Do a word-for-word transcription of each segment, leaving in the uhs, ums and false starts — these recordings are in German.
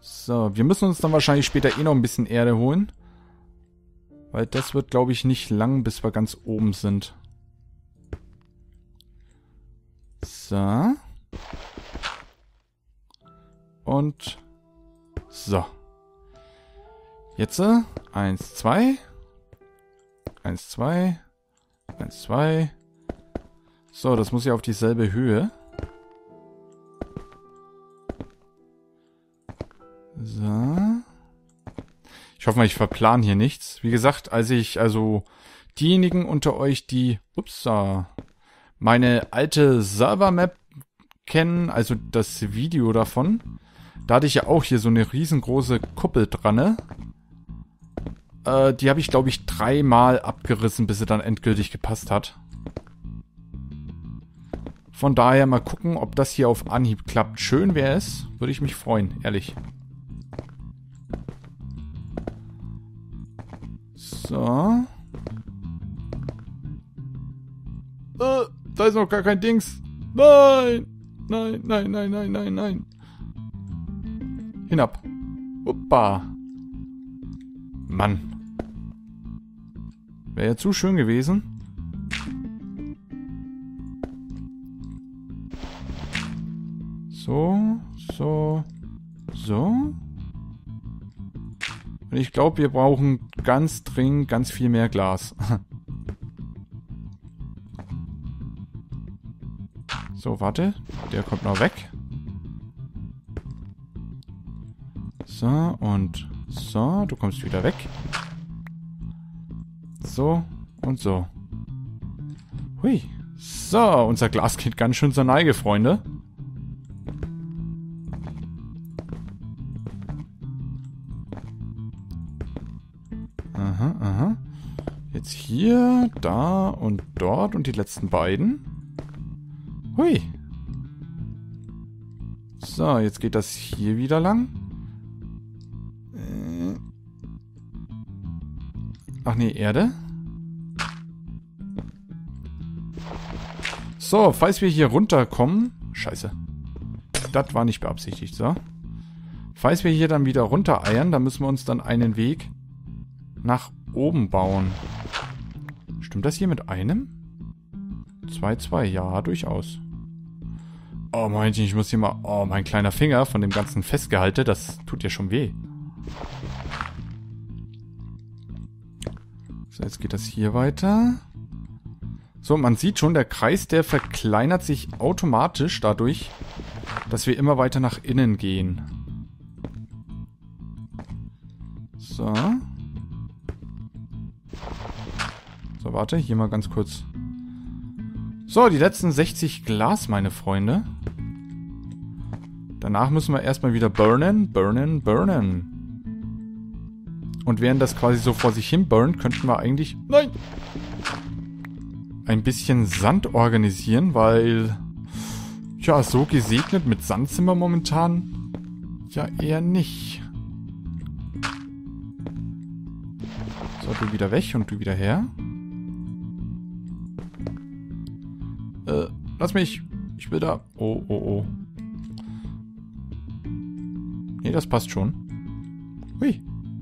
So, wir müssen uns dann wahrscheinlich später eh noch ein bisschen Erde holen. Weil das wird, glaube ich, nicht lang, bis wir ganz oben sind. So. Und so. Jetzt äh, eins, zwei. Eins, zwei. Eins, zwei. So, das muss ja auf dieselbe Höhe. So. Ich hoffe mal, ich verplan hier nichts. Wie gesagt, als ich, also diejenigen unter euch, die, ups, meine alte Server-Map kennen, also das Video davon, da hatte ich ja auch hier so eine riesengroße Kuppel dran, ne? Äh, die habe ich, glaube ich, dreimal abgerissen, bis sie dann endgültig gepasst hat. Von daher mal gucken, ob das hier auf Anhieb klappt. Schön wäre es, würde ich mich freuen, ehrlich. So. Äh, da ist noch gar kein Dings. Nein! Nein, nein, nein, nein, nein, nein. Hinab. Uppa. Mann. Wäre ja zu schön gewesen. So, so, so. Und ich glaube, wir brauchen ganz dringend ganz viel mehr Glas. So, warte. Der kommt noch weg. So, und so. Du kommst wieder weg. So und so. Hui. So, unser Glas geht ganz schön zur Neige, Freunde. Aha, aha. Jetzt hier, da und dort und die letzten beiden. Hui. So, jetzt geht das hier wieder lang. Äh. Ach nee, Erde. So, falls wir hier runterkommen... Scheiße. Das war nicht beabsichtigt, so. Falls wir hier dann wieder runtereiern, dann müssen wir uns dann einen Weg nach oben bauen. Stimmt das hier mit einem? zwei, zwei, ja, durchaus. Oh, meinte ich, ich muss hier mal... Oh, mein kleiner Finger von dem ganzen Festgehalte, das tut ja schon weh. So, jetzt geht das hier weiter. So, man sieht schon, der Kreis, der verkleinert sich automatisch dadurch, dass wir immer weiter nach innen gehen. So. So, warte, hier mal ganz kurz. So, die letzten sechzig Glas, meine Freunde. Danach müssen wir erstmal wieder burnen, burnen, burnen. Und während das quasi so vor sich hin burnt, könnten wir eigentlich... Nein! Ein bisschen Sand organisieren, weil... Ja, so gesegnet mit Sand sind wir momentan... Ja, eher nicht. So, du wieder weg und du wieder her. Äh, lass mich. Ich will da... Oh, oh, oh. Nee, das passt schon. Hui.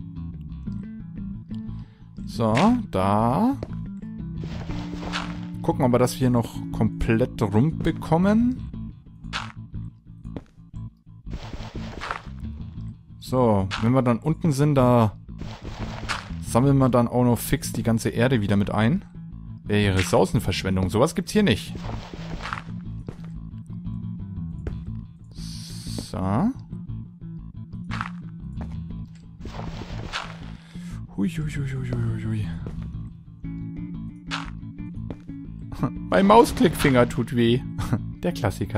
So, da. Gucken, ob wir das hier noch komplett rumbekommen. So, wenn wir dann unten sind, da sammeln wir dann auch noch fix die ganze Erde wieder mit ein. Wäre hier Ressourcenverschwendung. Sowas gibt's hier nicht. So. Hui, hui, hui, hui, hui, hui. Mein Mausklickfinger tut weh. Der Klassiker.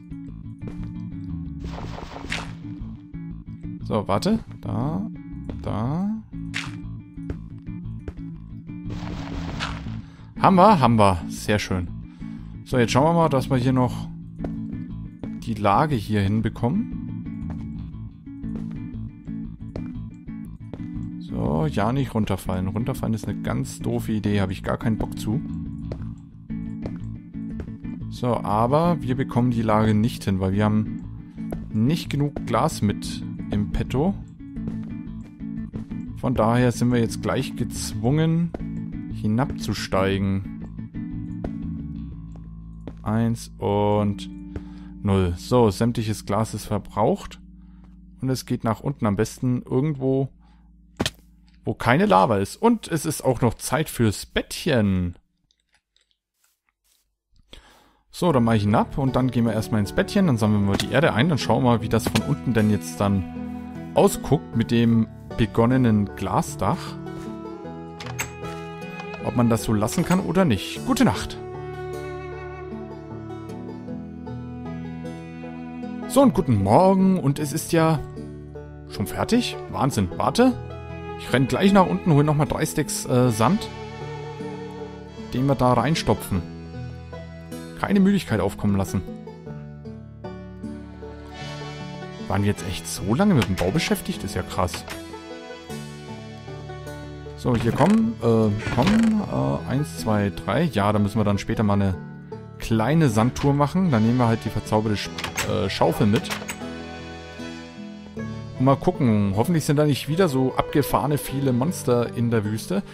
So, warte. Da. Da. Haben wir? Haben wir. Sehr schön. So, jetzt schauen wir mal, dass wir hier noch die Lage hier hinbekommen. So, ja, nicht runterfallen. Runterfallen ist eine ganz doofe Idee. Habe ich gar keinen Bock zu. So, aber wir bekommen die Lage nicht hin, weil wir haben nicht genug Glas mit im petto. Von daher sind wir jetzt gleich gezwungen, hinabzusteigen. Eins und null. So, sämtliches Glas ist verbraucht. Und es geht nach unten. Am besten irgendwo, wo keine Lava ist. Und es ist auch noch Zeit fürs Bettchen. So, dann mache ich hinab und dann gehen wir erstmal ins Bettchen. Dann sammeln wir die Erde ein. Dann schauen wir mal, wie das von unten denn jetzt dann ausguckt mit dem begonnenen Glasdach. Ob man das so lassen kann oder nicht. Gute Nacht. So, und guten Morgen. Und es ist ja schon fertig. Wahnsinn. Warte. Ich renne gleich nach unten, hole nochmal drei Stacks äh, Sand, den wir da reinstopfen. Keine Müdigkeit aufkommen lassen. Waren wir jetzt echt so lange mit dem Bau beschäftigt? Ist ja krass. So, hier kommen, äh, kommen, äh, eins, zwei, drei. Ja, da müssen wir dann später mal eine kleine Sandtour machen. Dann nehmen wir halt die verzauberte Sch äh, Schaufel mit. Und mal gucken. Hoffentlich sind da nicht wieder so abgefahrene viele Monster in der Wüste.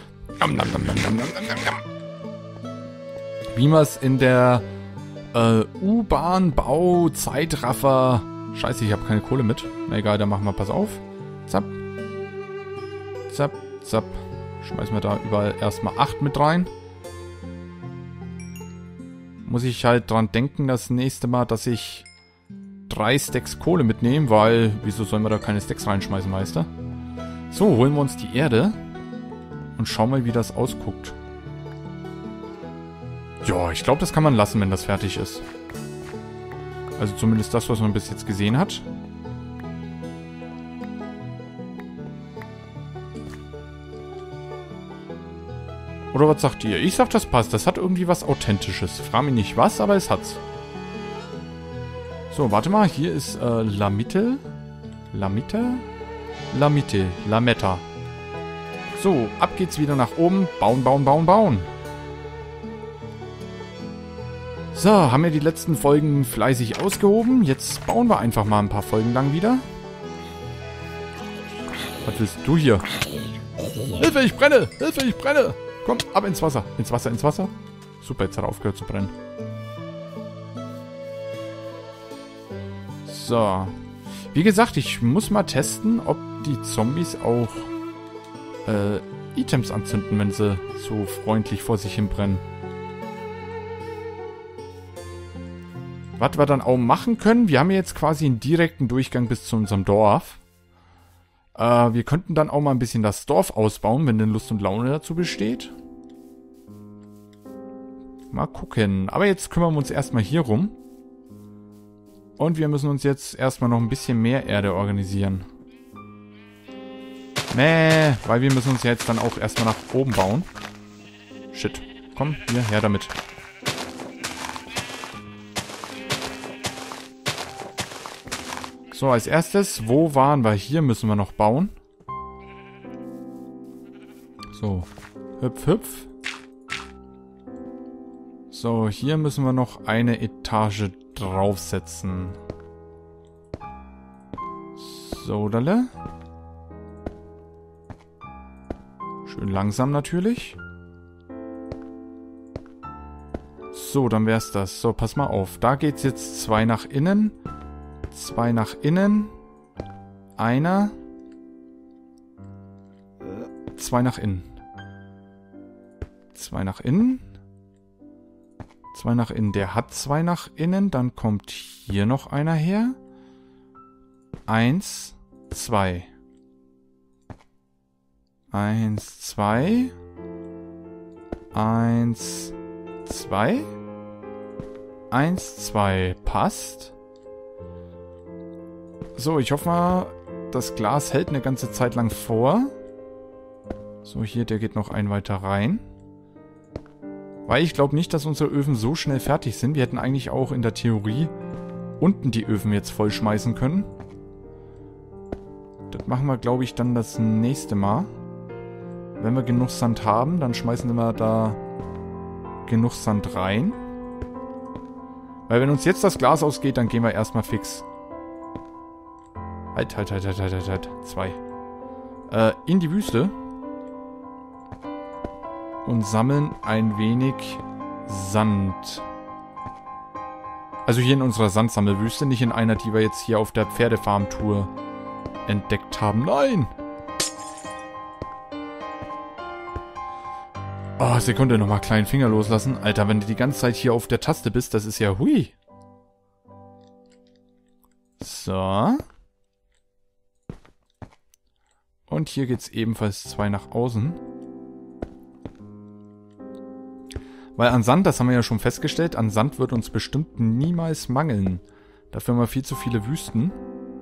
Wie wir es in der äh, U-Bahn-Bau-Zeitraffer... Scheiße, ich habe keine Kohle mit. Na egal, dann machen wir, pass auf. Zapp. Zapp, zapp. Schmeißen wir da überall erstmal acht mit rein. Muss ich halt dran denken, das nächste Mal, dass ich drei Stacks Kohle mitnehme, weil, wieso sollen wir da keine Stacks reinschmeißen, Meister? So, holen wir uns die Erde und schauen mal, wie das ausguckt. Ja, ich glaube, das kann man lassen, wenn das fertig ist. Also zumindest das, was man bis jetzt gesehen hat. Oder was sagt ihr? Ich sag, das passt. Das hat irgendwie was Authentisches. Frag mich nicht was, aber es hat's. So, warte mal. Hier ist äh, Lamette. Lamette? Lamette. Lametta. So, ab geht's wieder nach oben. Bauen, bauen, bauen, bauen. So, haben wir die letzten Folgen fleißig ausgehoben. Jetzt bauen wir einfach mal ein paar Folgen lang wieder. Was willst du hier? Hilfe, ich brenne! Hilfe, ich brenne! Komm, ab ins Wasser. Ins Wasser, ins Wasser. Super, jetzt hat er aufgehört zu brennen. So. Wie gesagt, ich muss mal testen, ob die Zombies auch äh, Items anzünden, wenn sie so freundlich vor sich hin brennen. Was wir dann auch machen können, wir haben jetzt quasi einen direkten Durchgang bis zu unserem Dorf. Äh, wir könnten dann auch mal ein bisschen das Dorf ausbauen, wenn denn Lust und Laune dazu besteht. Mal gucken. Aber jetzt kümmern wir uns erstmal hier rum. Und wir müssen uns jetzt erstmal noch ein bisschen mehr Erde organisieren. Nee, weil wir müssen uns ja jetzt dann auch erstmal nach oben bauen. Shit. Komm, hier, her damit. So, als erstes, wo waren wir? Hier müssen wir noch bauen. So, hüpf, hüpf. So, hier müssen wir noch eine Etage draufsetzen. So, dalle. Schön langsam natürlich. So, dann wär's das. So, pass mal auf. Da geht's jetzt zwei nach innen. Zwei nach innen. Einer. Zwei nach innen. Zwei nach innen. Zwei nach innen. Der hat zwei nach innen. Dann kommt hier noch einer her. Eins, zwei. Eins, zwei. Eins, zwei. Eins, zwei. Passt. So, ich hoffe mal, das Glas hält eine ganze Zeit lang vor. So, hier, der geht noch ein weiter rein. Weil ich glaube nicht, dass unsere Öfen so schnell fertig sind. Wir hätten eigentlich auch in der Theorie unten die Öfen jetzt voll schmeißen können. Das machen wir, glaube ich, dann das nächste Mal. Wenn wir genug Sand haben, dann schmeißen wir da genug Sand rein. Weil wenn uns jetzt das Glas ausgeht, dann gehen wir erstmal fix. Halt, halt, halt, halt, halt, halt, halt. Zwei. Äh, in die Wüste. Und sammeln ein wenig Sand. Also hier in unserer Sandsammelwüste, nicht in einer, die wir jetzt hier auf der Pferdefarm-Tour entdeckt haben. Nein! Oh, Sekunde, nochmal kleinen Finger loslassen. Alter, wenn du die ganze Zeit hier auf der Taste bist, das ist ja hui. So. Und hier geht's ebenfalls zwei nach außen. Weil an Sand, das haben wir ja schon festgestellt, an Sand wird uns bestimmt niemals mangeln. Dafür haben wir viel zu viele Wüsten.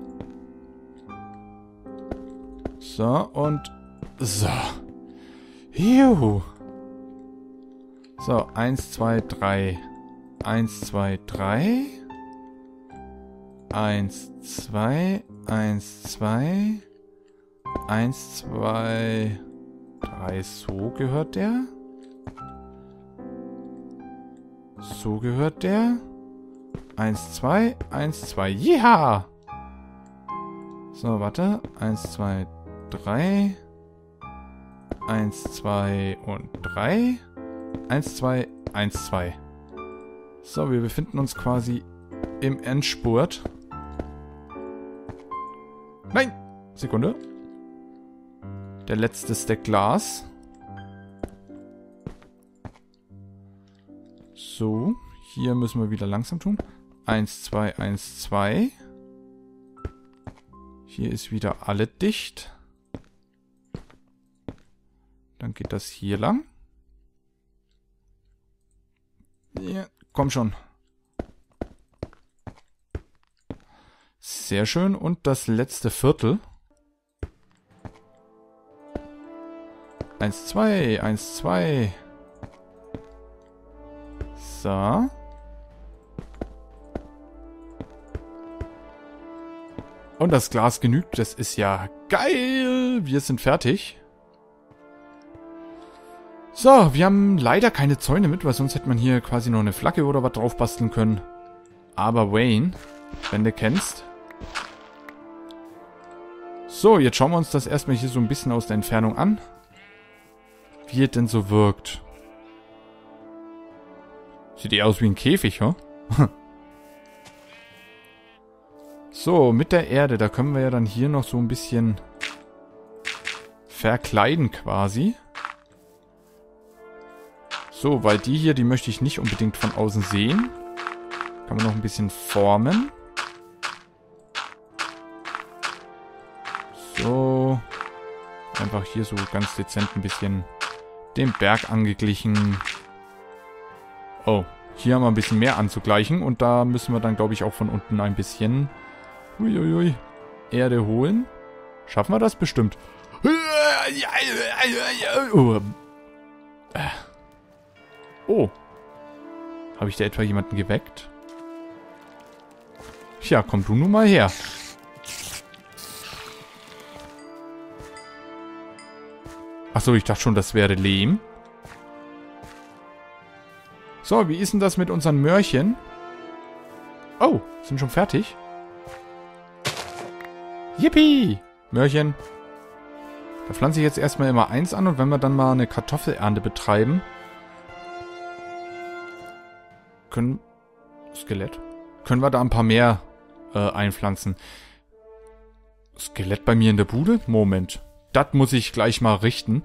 So, und... So. Juhu. So, eins, zwei, drei. Eins, zwei, drei. Eins, zwei. Eins, zwei. Eins, zwei, drei. So gehört der. So gehört der. Eins, zwei, eins, zwei. Ja! So, warte. Eins, zwei, drei. Eins, zwei und drei. Eins, zwei, eins, zwei. So, wir befinden uns quasi im Endspurt. Nein! Sekunde. Der letzte Stack Glas. So, hier müssen wir wieder langsam tun. Eins, zwei, eins, zwei. Hier ist wieder alle dicht. Dann geht das hier lang. Ja, komm schon. Sehr schön. Und das letzte Viertel. Eins, zwei, eins, zwei. So. Und das Glas genügt. Das ist ja geil. Wir sind fertig. So, wir haben leider keine Zäune mit, weil sonst hätte man hier quasi noch eine Flagge oder was drauf basteln können. Aber Wayne, wenn du kennst. So, jetzt schauen wir uns das erstmal hier so ein bisschen aus der Entfernung an. Wie es denn so wirkt. Sieht eher aus wie ein Käfig, hä? So, mit der Erde, da können wir ja dann hier noch so ein bisschen verkleiden quasi. So, weil die hier, die möchte ich nicht unbedingt von außen sehen. Kann man noch ein bisschen formen. So. Einfach hier so ganz dezent ein bisschen den Berg angeglichen. Oh, hier haben wir ein bisschen mehr anzugleichen. Und da müssen wir dann, glaube ich, auch von unten ein bisschen uiuiui, Erde holen. Schaffen wir das bestimmt? Oh. Oh. Habe ich da etwa jemanden geweckt? Tja, komm du nun mal her. Achso, ich dachte schon, das wäre Lehm. So, wie ist denn das mit unseren Möhrchen? Oh, sind schon fertig? Yippie! Möhrchen. Da pflanze ich jetzt erstmal immer eins an und wenn wir dann mal eine Kartoffelernte betreiben, können... Skelett? Können wir da ein paar mehr äh, einpflanzen. Skelett bei mir in der Bude? Moment. Das muss ich gleich mal richten.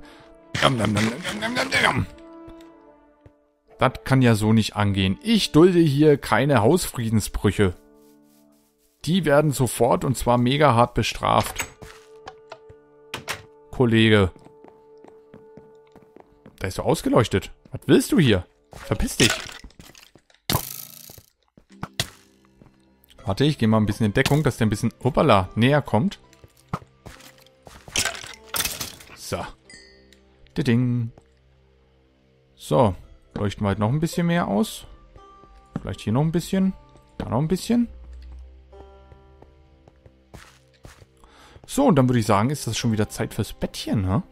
Das kann ja so nicht angehen. Ich dulde hier keine Hausfriedensbrüche. Die werden sofort und zwar mega hart bestraft. Kollege. Da ist so ausgeleuchtet. Was willst du hier? Verpiss dich. Warte, ich gehe mal ein bisschen in Deckung, dass der ein bisschen, hoppala, näher kommt. So. Ding. So. Leuchten wir halt noch ein bisschen mehr aus. Vielleicht hier noch ein bisschen. Da noch ein bisschen. So, und dann würde ich sagen, ist das schon wieder Zeit fürs Bettchen, ne?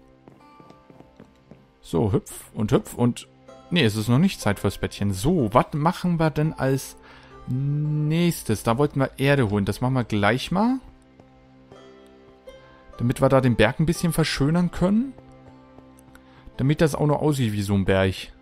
So, hüpf und hüpf und... Nee, es ist noch nicht Zeit fürs Bettchen. So, was machen wir denn als nächstes? Da wollten wir Erde holen. Das machen wir gleich mal. Damit wir da den Berg ein bisschen verschönern können. Damit das auch noch aussieht wie so ein Berg.